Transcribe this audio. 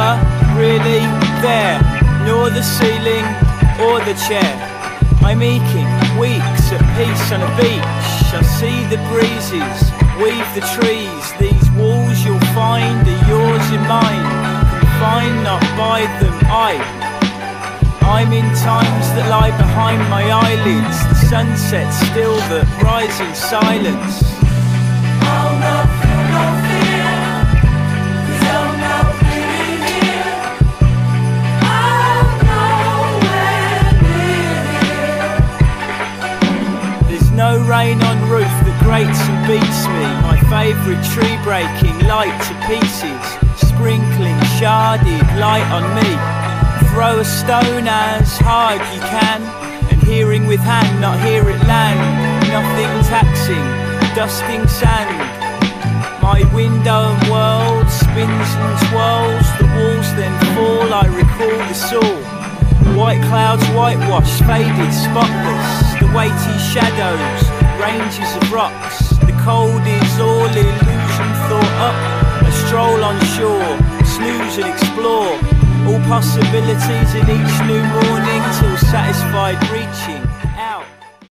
never really there, nor the ceiling or the chair. I'm aching, weeks at peace on a beach. I see the breezes weave the trees. These walls you'll find are yours and mine, confined not by them. I'm in times that lie behind my eyelids, the sunset still that rise in silence. I'll not feel no fear, 'cause I'm not living here. I'm nowhere near here. There's no rain on roof that grates and beats me. My favourite tree breaking light to pieces, sprinkling sharded light on me. Throw a stone as hard you can, and hearing with hand, not hear it land. Nothing taxing, dusting sand. My window and world spins and twirls. The walls then fall, I recall this all. White clouds whitewashed, faded, spotless. The weighty shadows, ranges of rocks. The cold is all illusion thought up. A stroll on shore, snooze and explore. All possibilities in each new morning till satisfied reaching